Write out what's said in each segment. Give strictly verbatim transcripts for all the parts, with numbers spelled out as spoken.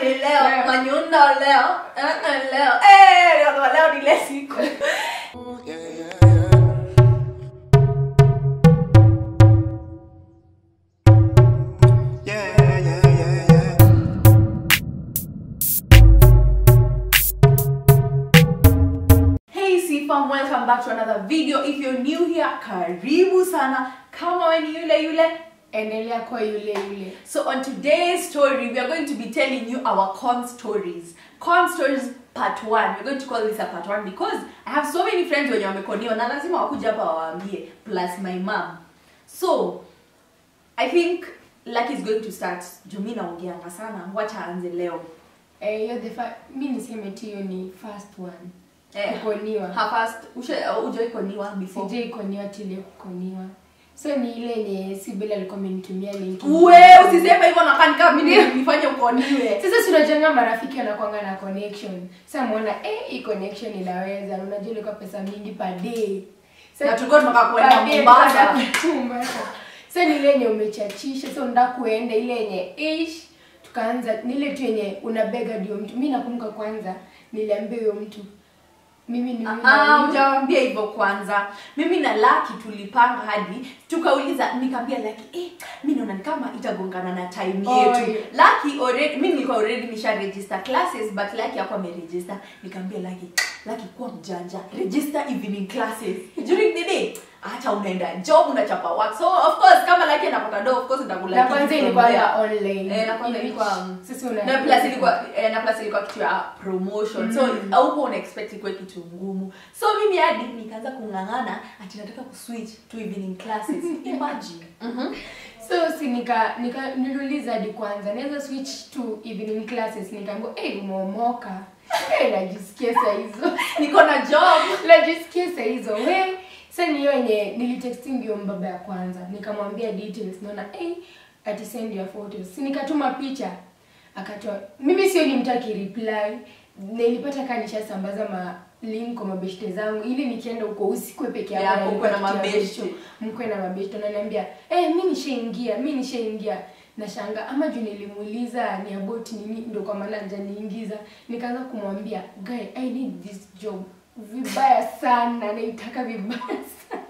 ni leo, manyunda leo, eh leo. Eh, leo leo ni ile siku. Welcome back to another video. If you're new here, karibu sana. Kama we ni yule yule, endelea kwa yule yule. So on today's story, we are going to be telling you our con stories. Con stories part one. We're going to call this a part one because I have so many friends wenye wamekonio na lazima wakuja hapa waambie, plus my mom. So I think Lucky is going to start. Jumi naongeanga sana. Wacha aanze leo. Eh, yo the fa mimi niseme tiyo ni first one. Eh, kukoniwa. Ha first ushe ujoi koniwa before. Sijai koniwa tile kukoniwa. So ni ile yenye Sibela alikuwa amenitumia link. Wewe usiseme hivyo na kani kama mimi nifanye ukoniwe. Sasa tunajenga marafiki anakuanga na connection. Sasa muona eh hii connection inaweza. Unajua ile kwa pesa mingi per day. Sasa na tulikuwa tunataka kwenda Mombasa kutumba. Sasa ni ile yenye umechachisha, sasa unataka kuenda ile yenye ish tukaanza ni ile tu yenye unabega ndio mtu. Mimi nakumbuka kwanza niliambia huyo mtu mimi ni mimi. Ah, hujaambia hivyo kwanza. Mimi na Lucky tulipanga hadi tukauliza, nikamwambia Lucky, eh mimi naona kama itagongana na time yetu. Lucky already mimi niko already nisha register classes but Lucky hapo ameregister. Nikamwambia Lucky, Lucky kuwa mjanja, register evening classes during the day. Acha unaenda job unachapa work. So of course kama Lucky anapata do of course nitakula. Na kwanza ilikuwa ya online. Eh na kwanza ilikuwa sisi una na plus ilikuwa eh, na plus ilikuwa kitu ya promotion. Mm. So hauko una expect kwa kitu ngumu. So mimi hadi nikaanza kungangana ati nataka kuswitch to evening classes. Imagine. Mhm. So si nika nika niliuliza hadi kwanza naweza switch to evening classes, nikaambiwa eh hey, umeomoka. Eh najisikia saa hizo. Niko na job. Najisikia saa hizo. Wewe sasa ni yenye nilitexting ndio mbaba ya kwanza. Nikamwambia details naona eh hey, ati send your photos. Si nikatuma picha. Akatoa. Mimi sio ni mtaki reply. Nilipata kanisha sambaza ma link kwa mabeshte zangu ili nikienda huko usikwe peke yako na mko na mabeshte. Mko na mabeshte na ananiambia, "Eh mimi nishaingia, mimi nishaingia." Nashanga ama juu nilimuuliza ni about nini ndio kwa maana nje niingiza. Nikaanza kumwambia, "Guy, I need this job." Vibaya sana, naitaka vibaya sana.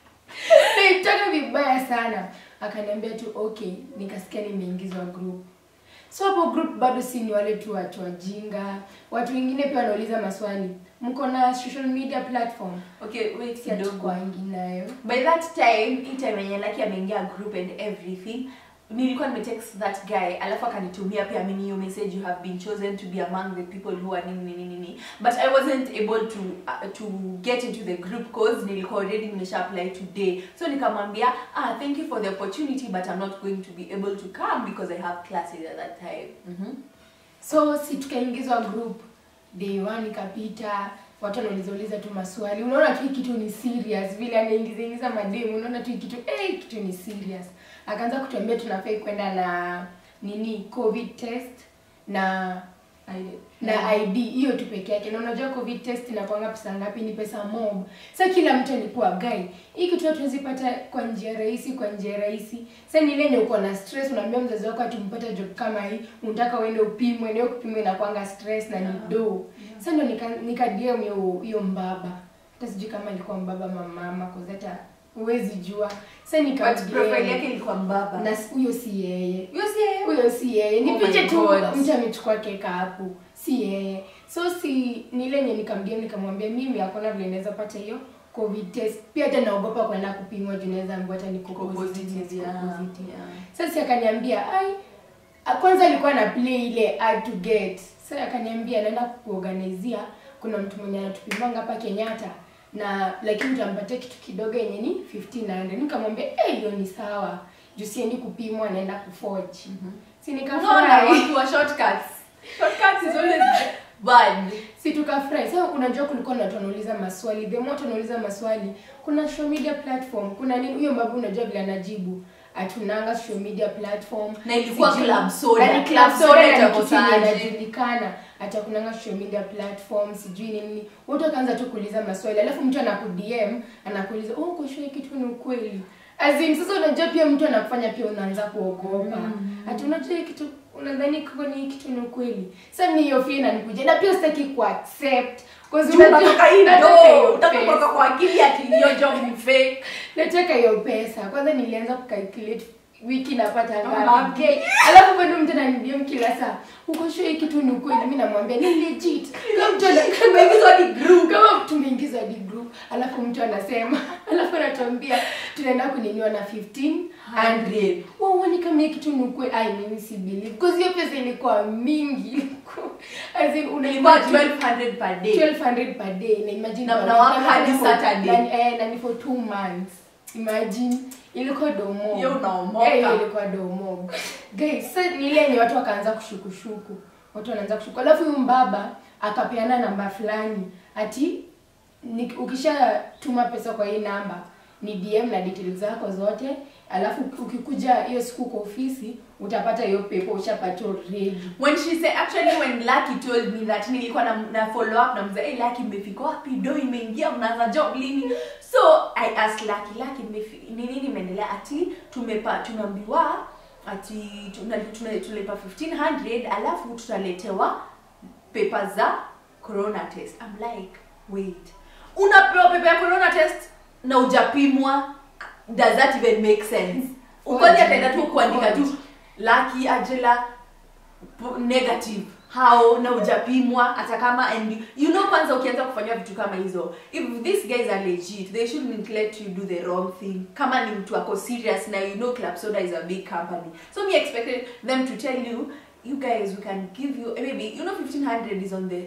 Naitaka vibaya sana. Akaniambia tu okay, nikasikia nimeingizwa group. So hapo group bado si ni wale tu watu wajinga. Watu wengine pia wanauliza maswali. Mko na social media platform? Okay, wait kidogo kwa nayo. By that time, it time yenye Lucky ameingia group and everything, nilikuwa nimetext that guy, alafu akanitumia pia mimi hiyo message, you have been chosen to be among the people who are nini nini nini. But I wasn't able to uh, to get into the group cause nilikuwa already nimesha apply today. So nikamwambia, ah thank you for the opportunity but I'm not going to be able to come because I have classes at that time. Mhm. Mm so si tukaingizwa group day one ikapita, watu wanauliza tu maswali. Unaona tu kitu ni serious vile anaingiza ingiza mademu, unaona tu kitu eh hey, kitu ni serious. Akaanza kutuambia tunafai kwenda na nini covid test na I D. Na I D hiyo tu peke yake. Na unajua covid test inakuanga pesa ngapi? Ni pesa mob. Sasa kila mtu alikuwa guy. Hii kitu hatuwezi pata kwa njia rahisi, kwa njia rahisi. Sasa ni ile yenye uko na stress, unaambia mzazi wako atumpata job kama hii, unataka uende upimwe, ndio kupimwe inakuanga stress na ni do. Sasa ndio nika nika D M hiyo hiyo mbaba. Hata sijui kama ilikuwa mbaba mama mama kozeta uwezi jua. Sasa nika profile yake ilikuwa mbaba. Na huyo si yeye. Huyo si yeye. Huyo si yeye. Ni oh picha tu mtu amechukua keka hapo. Si yeye. So si nile yenye nikamdia nikamwambia mimi hakuna vile naweza pata hiyo covid test. Pia hata naogopa kwenda kupimwa juu naweza ambapo hata niko positive. Sasa akaniambia ai kwanza alikuwa na play ile hard to get. Sasa akaniambia naenda kuorganizia kuna mtu mwenye anatupimanga hapa Kenyatta na lakini tutampatia kitu kidogo yenye ni fifteen hundred. Nikamwambia eh hiyo ni sawa. Juu siendi kupimwa naenda kuforge. Mm-hmm. Si nikafurahi. No, no, wa shortcuts. Shortcuts is always bad. Si tukafurahi. Sasa unajua kulikuwa na watu wanauliza maswali. The more wanauliza maswali, kuna social media platform, kuna nini huyo mbabu unajua vile anajibu. Atunanga social media platform na ilikuwa club soda. Na club soda inajulikana. Hata kunanga social media platform sijui nini. Wote wakaanza tu kuuliza maswali. Alafu mtu anaku-D M, anakuuliza, "Oh, kwa sure kitu ni ukweli." Azim sasa unajua pia mtu anakufanya pia unaanza kuogopa. Mm. Ati unajua kitu unadhani kwa ni kitu ni kweli? Sasa ni hiyo fee na nikuje na pia sitaki ku accept because unataka hiyo utatoka kwa akili ati hiyo job ni fake. Nataka hiyo pesa. Kwanza nilianza ku calculate wiki napata ngapi. Okay. Alafu bado mtu ananiambia kila saa, uko sure hiki kitu ni kweli? Mimi namwambia ni legit. Kama mtu anaingizwa di group, kama tumeingizwa di group, alafu mtu anasema, alafu anatuambia tunaenda kuniniwa na fifteen hundred. Wao wani kama hiki kitu ni kweli? I mean si believe because hiyo pesa ilikuwa mingi. As in unalipa twelve hundred per day. twelve hundred per day. Na imagine na na hadi Saturday. Eh, na ni for two months. Imagine ilikuwa domo. Yo unaomoka. Eh, ilikuwa domo. Guys, sasa nile ni watu wakaanza kushukushuku. Watu wanaanza kushuku. Alafu huyu mbaba akapeana namba fulani. Ati ni, ukisha tuma pesa kwa hii namba ni D M na details zako zote. Alafu ukikuja hiyo siku kwa ofisi utapata hiyo paper ushapata already. When she said actually when Lucky told me that nilikuwa na, na follow up na mzee, hey Lucky imefika wapi? Do imeingia mnaanza job lini? So I asked Lucky, Lucky ni nini imeendelea? Ati tumepa tunaambiwa ati tunalipa fifteen hundred alafu tutaletewa papers za corona test. I'm like, wait. Unapewa paper ya corona test na hujapimwa? Does that even make sense? Ukoje ataenda tu kuandika tu Lucky Angela negative how na hujapimwa hata kama, and you know kwanza ukianza kufanya vitu kama hizo, if these guys are legit they shouldn't let you do the wrong thing. Kama ni mtu ako serious na you know Club Soda is a big company, so me expected them to tell you, you guys we can give you maybe, you know, fifteen hundred is on the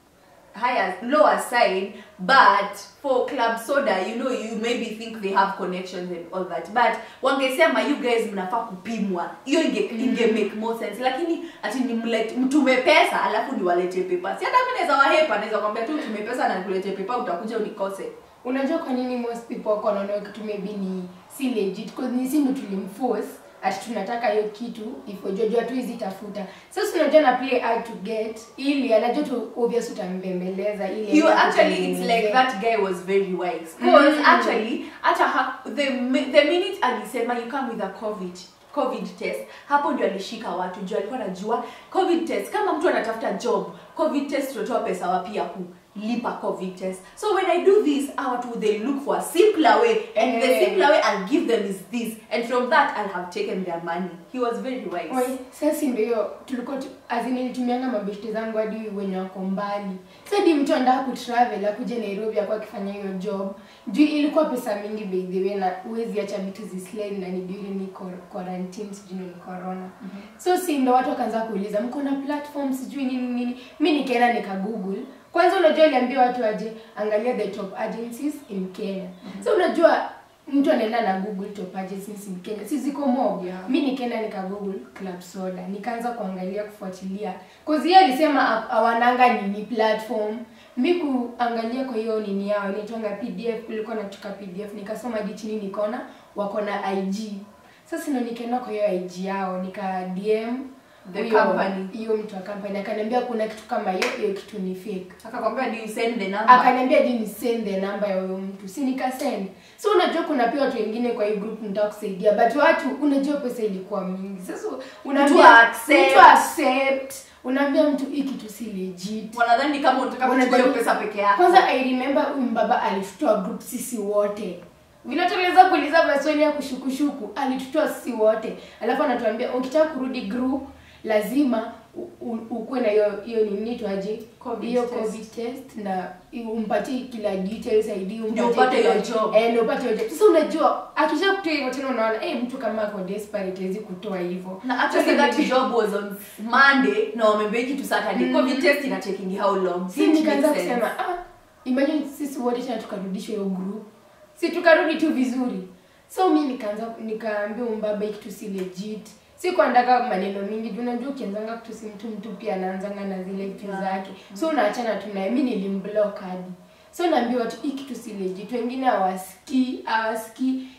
higher lower side, but for Club Soda you know you maybe think they have connections and all that, but wangesema you guys mnafaa kupimwa, hiyo inge, inge make more sense. Lakini ati ni mlete mtume pesa alafu ni walete paper. Si hata mimi naweza wahepa, naweza kwambia tu mtume pesa na nikulete paper utakuja unikose. Unajua kwa nini most people wako wanaona kitu maybe ni si legit? Because ni sindo tulimforce ati tunataka hiyo kitu ifojojwa tu hizi tafuta. Sasa unajua na play hard to get ili anajua tu obvious utambembeleza ili you actually it's like that guy was very wise because mm. actually hata the the minute alisema you come with a covid covid test, hapo ndio alishika watu juu alikuwa anajua covid test kama mtu anatafuta job, covid test tutatoa pesa wapi ya kulipa covid test. So when I do this, how they look for a simpler way, and hey. the simpler way I'll give them is this, and from that I'll have taken their money. He was very wise. Oi, sasa ndio tulikuwa azini nitumianga mabeshte zangu hadi wenye wako mbali. Sasa di mtu anataka ku travel akuje Nairobi akwa akifanya hiyo job. Juu ilikuwa pesa mingi by the way na uwezi acha vitu zislide na ni during ni quarantine sijui ni corona. Mm -hmm. So si ndio watu wakaanza kuuliza mko na platforms sijui nini nini. Mimi nikaenda nika Google. Kwanza unajua niliambia watu aje angalia the top agencies in Kenya. Mm -hmm. So unajua mtu anaenda na Google top agencies in Kenya. Si ziko mob. Yeah. Mimi nikaenda nika Google Club Soda. Nikaanza kuangalia kufuatilia. Cause yeye alisema hawananga nini platform. Mimi kuangalia kwa hiyo nini yao inaitwa P D F, kulikuwa nataka P D F nikasoma hadi chini nikaona wako na I G. Sasa ndio nikaenda kwa hiyo I G yao nika D M the uyo, company hiyo mtu wa company akaniambia kuna kitu kama hiyo, hiyo kitu ni fake. Akakwambia do you send the number? Akaniambia do you send the number ya huyo mtu. Si nikasend. So unajua kuna pia watu wengine kwa hii group nitaka kusaidia, but watu unajua pesa ilikuwa mingi. Sasa unaambia accept, accept. Unaambia mtu hiki tu si legit. Wanadhani kama unataka kuchukua hiyo pesa peke yako. Kwanza I remember huyu mbaba alitutoa group sisi wote. Vile tuliweza kuuliza maswali ya kushukushuku, alitutoa sisi wote. Alafu anatuambia ukitaka kurudi group lazima ukuwe na hiyo hiyo nini tu aje hiyo covid test na umpatie kila details I D umpatie hiyo job. Eh ndio upate hiyo job. Sasa unajua akisha kutoa hivyo tena unaona eh mtu kama ako desperate hizi kutoa hivyo. Na actually that job was on Monday na wamebeki kitu Saturday. Mm. Covid test ina taking how long? Si nikaanza kusema ah imagine sisi wote tena tukarudishwa hiyo group. Si tukarudi tu vizuri. So mimi nikaanza nikaambia mbaba kitu si legit. Si kuandaka maneno mingi, unajua ukianzanga kutusi mtu mtu pia anaanzanga na zile vitu yeah. zake. So unaachana tu naye, mimi nilimblock hadi. So naambia watu hiki kitu si legit. Wengine hawasikii, hawasikii.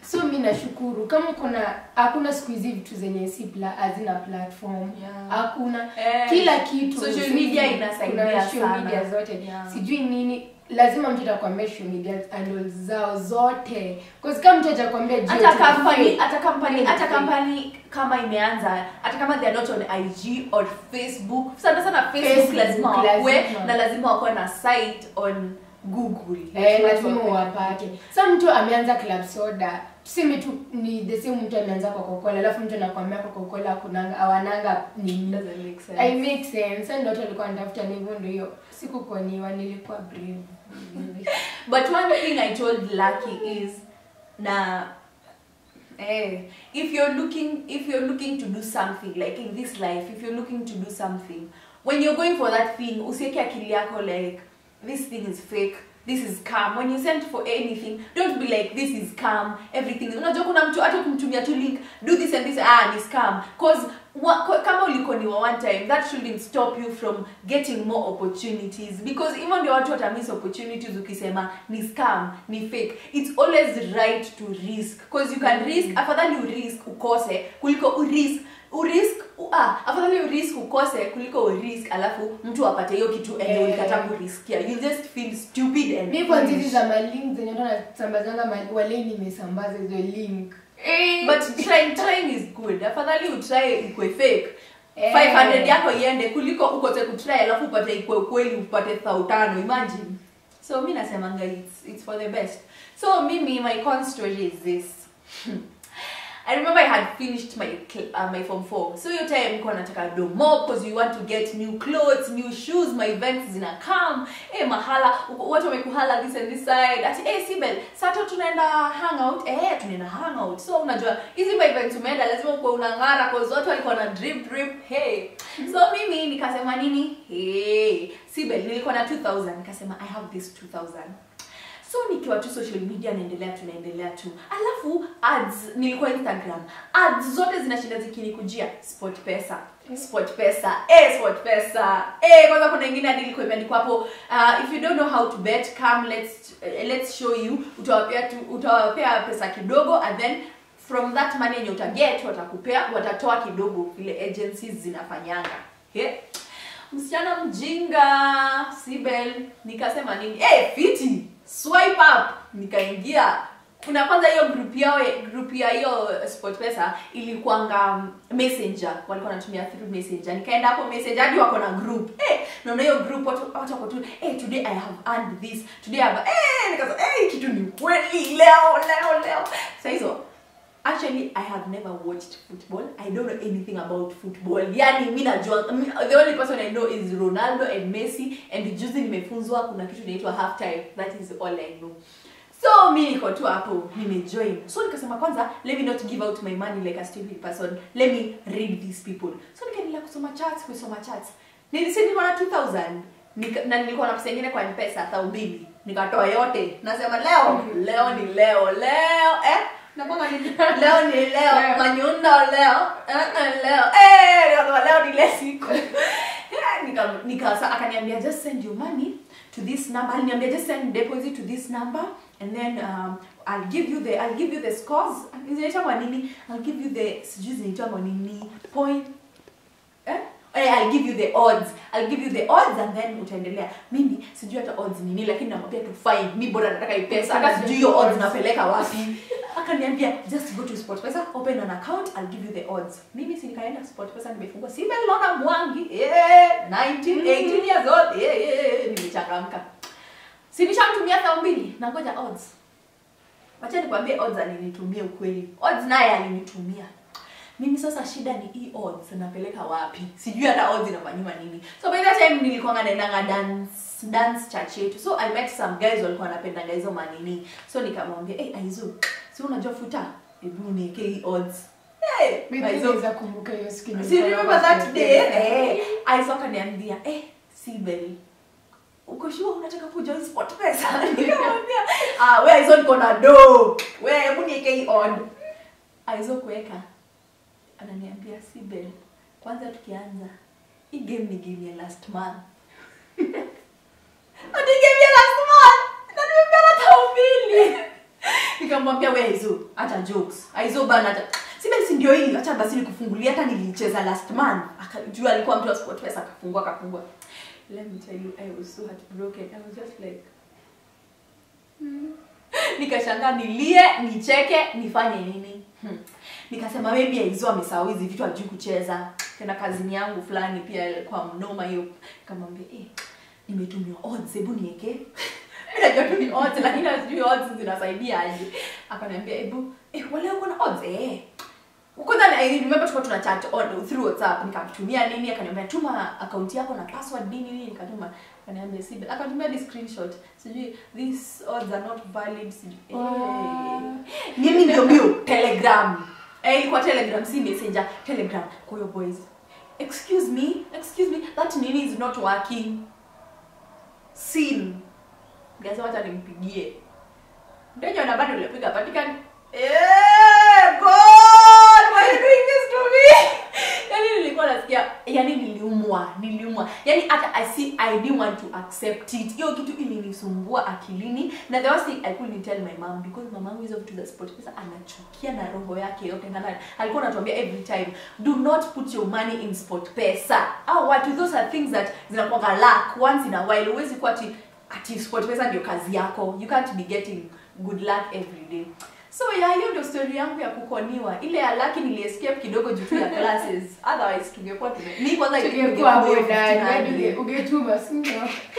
So mimi nashukuru kama kuna hakuna siku hizi vitu zenye si pla, hazina platform. Hakuna yeah. eh, kila kitu social media inasaidia sana. Social media zote. Yeah. Sijui nini lazima mtu atakwambia social media handles zao zote. Because kama mtu atakwambia hata company hata company hata company kama imeanza hata kama they are not on I G or Facebook. Sana sana Facebook, Facebook lazima wawe na lazima wawe na site on Google. Eh, lazima wapate. Sasa mtu ameanza club soda, tuseme tu ni the same mtu ameanza kwa Coca-Cola, alafu mtu anakuambia kwa Coca-Cola kunanga awananga ni doesn't make sense. I make sense. Sasa ndio tulikuwa tunatafuta hivyo ndio hiyo. Siku kwa niwa nilikuwa brave. But one thing I told Lucky is na eh if you're looking if you're looking to do something like in this life, if you're looking to do something, when you're going for that thing, usiweke akili yako like this thing is fake, this is scam. When you send for anything, don't be like this is scam, everything. Unajua kuna mtu hata kumtumia tu link, do this and this, ah ni scam. Cause kama uliko ni one time, that shouldn't stop you from getting more opportunities, because even the watu wata miss opportunities ukisema ni scam, ni fake. It's always right to risk, because you can risk, afadhali u risk ukose kuliko u risk u risk ah afadhali u risk ukose kuliko u risk alafu mtu apate hiyo kitu enye ulikata ku riskia. You just feel stupid and people hizi za malink zenye ndo nasambazanga wale nimesambaza hizo link. But trying trying is good. Afadhali u try ikwe fake five hundred yako iende kuliko ukose ku try alafu upate ikwe kweli upate one thousand. Imagine. So mimi nasemanga it's it's for the best. So mimi my con story is this. I remember I had finished my uh, my form four. So your time niko nataka do more because you want to get new clothes, new shoes, my events zina come. Eh mahala watu wamekuhala this and this side. Ati eh Sibel, sato tunaenda hangout. Eh tunaenda hangout. So unajua hizi my events umeenda lazima uko unangara because watu walikuwa na drip drip. Hey. So mimi nikasema nini? Hey, Sibel nilikuwa na two thousand, nikasema I have this two thousand. So nikiwa tu social media naendelea tunaendelea tu. Alafu ads nilikuwa Instagram. Ads zote zinashinda zikinikujia SportPesa. SportPesa. Eh SportPesa. Eh kwanza kuna nyingine hadi ilikuwa imeandikwa hapo uh, if you don't know how to bet come let's uh, let's show you. Utawapea tu utawapea pesa kidogo and then from that money yenye utaget watakupea watatoa kidogo vile agencies zinafanyanga. Okay? Msichana mjinga Sibel nikasema nini? Eh fiti. Swipe up nikaingia. Kuna kwanza hiyo group yao group ya hiyo SportPesa ilikuanga Messenger, walikuwa wanatumia through Messenger. Nikaenda hapo Messenger hadi wako na group. Eh naona hiyo group watu watu wako tu eh today I have earned this, today I have eh nikasema eh kitu ni kweli leo leo leo. Sasa hizo actually I have never watched football. I don't know anything about football. Yani mimi najua the only person I know is Ronaldo and Messi, and juzi nimefunzwa kuna kitu inaitwa half time. That is all I know. So mimi niko tu hapo nimejoin. So nikasema kwanza let me not give out my money like a stupid person. Let me read these people. So nikaendelea kusoma charts, kusoma charts. Nilisema na two thousand. Nika, na nilikuwa na pesa nyingine kwa M-Pesa one thousand mbili. Nikatoa yote. Nasema leo, leo ni leo, leo eh Naponga ni leo ni leo, manyundo leo, eh leo. Eh, leo leo ni leo siku. Nika nika akaniambia just send your money to this number. Aliniambia just send deposit to this number and then um I'll give you the I'll give you the scores. Inaitwa kwa nini? I'll give you the sijui inaitwa kwa nini point eh I'll give you the odds. I'll give you the odds and then utaendelea. Mimi sijui hata odds nini lakini namwambia tu fine. Mimi bora nataka hii pesa. Hata sijui hiyo odds napeleka wapi. Akaniambia just go to SportPesa, open an account, I'll give you the odds. Mimi si nikaenda SportPesa nimefungua Sibel Lona Mwangi. Eh nineteen eighteen years old. Eh eh nimechangamka. Si nishamtumia one thousand mbili na ngoja odds. Acha nikwambie odds alinitumia ukweli. Odds naye alinitumia. Mimi sasa shida ni hii odds napeleka wapi? Sijui hata odds inafanywa nini. So by that time nilikuwa naenda dance dance church yetu. So I met some guys walikuwa wanapenda hizo manini. So nikamwambia, "Eh, hey, Aizo, si unajua futa? Hebu niweke hii odds." Eh, hey, Aizo za kumbuka hiyo skin. Si remember that day? Eh, Aizo akaniambia, "Eh, Sibel, uko sure unataka kujoin SportPesa?" Nikamwambia, "Ah, wewe Aizo niko na do. Wewe hebu niweke hii odd." Aizo kuweka ananiambia Sibel, kwanza tukianza hii game ni game ya last month. Ati game ya last month. Na nimepata tao mbili. nikamwambia wewe hizo acha jokes. Hizo bana acha. Sima si ndio hii acha basi nikufungulia hata nilicheza last month. Akajua alikuwa mtu wa sport pesa akafungua akafungua. Let me tell you, I was so heartbroken. I was just like hmm. Nikashangaa nilie, nicheke, nifanye nini? Hmm. Nikasema maybe hizo amesahau hizi vitu ajui kucheza. Tena kazini yangu fulani pia kwa mnoma hiyo. Nikamwambia eh nimetumia odds, hebu niweke. Mimi najua tu ni odds lakini sijui odds zinasaidia aje. Akaniambia hebu eh wale uko na odds eh. Kwanza na remember tulikuwa tuna chat on through WhatsApp, nikamtumia nini akaniambia tuma account yako na password nini nini, nikatuma akaniambia si akanitumia the screenshot. Sijui these odds are not valid. Sijui eh nini ndio bio Telegram. Eh ilikuwa Telegram si Messenger, Telegram. Kwa hiyo boys, excuse me, excuse me, that nini is not working. Sin. Gaza wacha nimpigie. Ndio na bado nilipiga patikani. Eh God, why are you doing this to me? Yani nilikuwa nasikia, yani niliumwa, niliumwa. Yani hata I see I didn't want to accept it. Hiyo kitu ilinisumbua akilini. Na the worst thing I couldn't tell my mom because my mom is of to the sport pesa anachukia na roho yake yote ngana. Alikuwa anatuambia every time, do not put your money in sport pesa. Au what, those are things that zinakuwa luck once in a while. Huwezi kuwa ati ati sport pesa ndio kazi yako. You can't be getting good luck every day. So yeah, hiyo ndio story yangu ya kukoniwa. Ile ya lucky nili escape kidogo juu ya classes. Otherwise tungekuwa tume. Mimi kwanza tungekuwa boda, ungetuma sindio?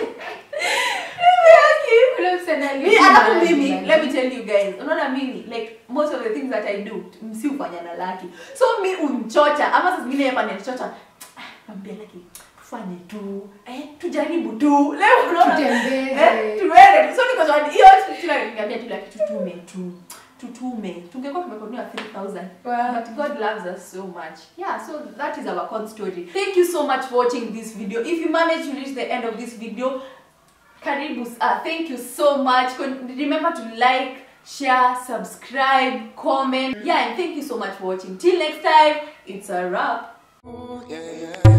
Kuna msenali. Mimi alafu mimi, let me tell you guys. Unaona mimi like most of the things that I do, msi ufanya na lucky. So mimi umchocha ama sasa zingine hapa ni chocha. Ambia lucky fanye tu. Eh, tujaribu tu. Leo unaona tutembeze. Eh, tuende. So niko kwa hiyo tuna niambia tu lucky tutume tu. Tutume tungekuwa tumekoniwa three thousand. Wow. But God loves us so much. Yeah, so that is our con story. Thank you so much for watching this video. If you managed to reach the end of this video, karibu uh, thank you so much. Remember to like, share, subscribe, comment. Yeah, and thank you so much for watching. Till next time, it's a wrap. Yeah, yeah.